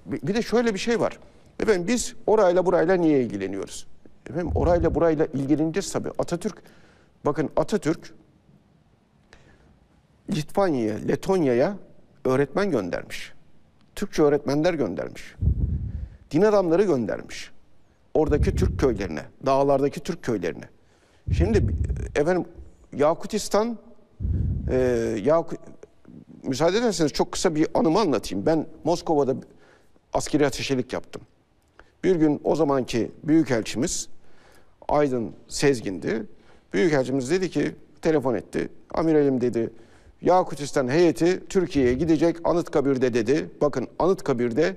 Bir de şöyle bir şey var. Efendim biz orayla burayla niye ilgileniyoruz? Efendim orayla burayla ilgileneceğiz tabii. Atatürk, bakın Atatürk Litvanya'ya, Letonya'ya öğretmen göndermiş. Türkçe öğretmenler göndermiş. Din adamları göndermiş. Oradaki Türk köylerine, dağlardaki Türk köylerine. Şimdi efendim Yakutistan, müsaade ederseniz çok kısa bir anımı anlatayım. Ben Moskova'da askeri ateşelik yaptım. Bir gün o zamanki büyükelçimiz Aydın Sezgin'di. Büyükelçimiz dedi ki, telefon etti. Amiralim dedi, Yakutistan heyeti Türkiye'ye gidecek, Anıtkabir'de dedi. Bakın Anıtkabir'de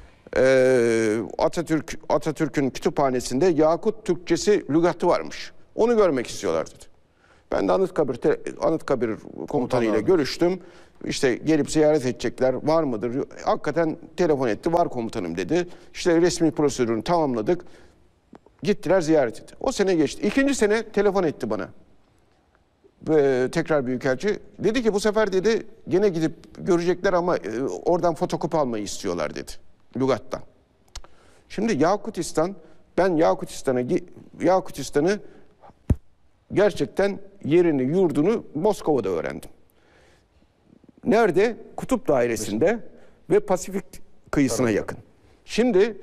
Atatürk'ün kütüphanesinde Yakut Türkçesi lügatı varmış. Onu görmek istiyorlar dedi. Ben de Anıtkabir komutanıyla görüştüm. İşte gelip ziyaret edecekler, var mıdır? Hakikaten telefon etti, var komutanım dedi. İşte resmi prosedürünü tamamladık. Gittiler, ziyaret etti. O sene geçti. İkinci sene telefon etti bana. Tekrar büyükelçi. Dedi ki bu sefer dedi gene gidip görecekler ama oradan fotokopi almayı istiyorlar dedi. Lügattan. Şimdi Yakutistan, ben Yakutistan'ı gerçekten yerini, yurdunu Moskova'da öğrendim. Nerede? Kutup Dairesi'nde ve Pasifik kıyısına yakın. Şimdi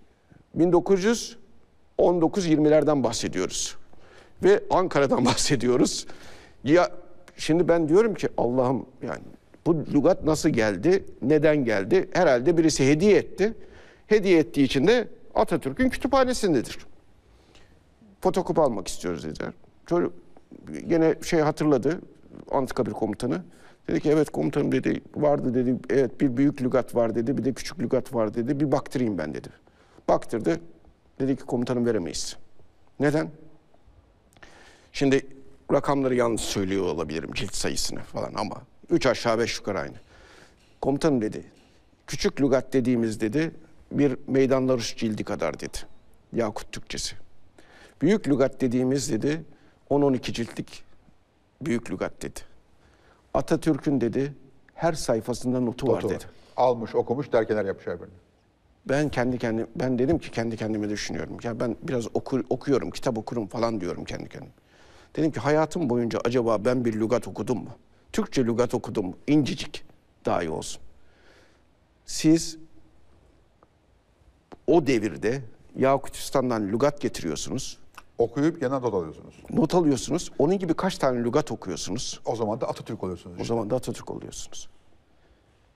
1919-20'lerden bahsediyoruz. Ve Ankara'dan bahsediyoruz. Ya şimdi ben diyorum ki Allah'ım, yani bu lügat nasıl geldi? Neden geldi? Herhalde birisi hediye etti. Hediye ettiği için de Atatürk'ün kütüphanesindedir. Fotokopi almak istiyoruz dediler. Çocuk gene hatırladı, Anıtkabir komutanı. Dedi ki evet komutanım dedi, vardı dedi, evet bir büyük lügat var dedi, bir de küçük lügat var dedi, bir baktırayım ben dedi. Baktırdı, dedi ki komutanım veremeyiz. Neden? Şimdi rakamları yanlış söylüyor olabilirim, cilt sayısını falan ama 3 aşağı 5 yukarı aynı. Komutanım dedi, küçük lügat dediğimiz dedi, bir Meydan Laruş cildi kadar dedi, Yakut Türkçesi. Büyük lügat dediğimiz dedi, 10-12 ciltlik büyük lügat dedi. Atatürk'ün dedi her sayfasında notu var dedi. Almış, okumuş, derkeler yapmış her birini. Ben dedim ki kendi kendime düşünüyorum. Ya ben biraz okuyorum, kitap okurum falan diyorum kendi kendime. Dedim ki hayatım boyunca acaba ben bir lügat okudum mu? Türkçe lügat okudum mu? İncecik dahi olsun. Siz o devirde Yakutistan'dan lügat getiriyorsunuz. Okuyup yana not alıyorsunuz. Not alıyorsunuz. Onun gibi kaç tane lügat okuyorsunuz? O zaman da Atatürk oluyorsunuz. O zaman da Atatürk oluyorsunuz.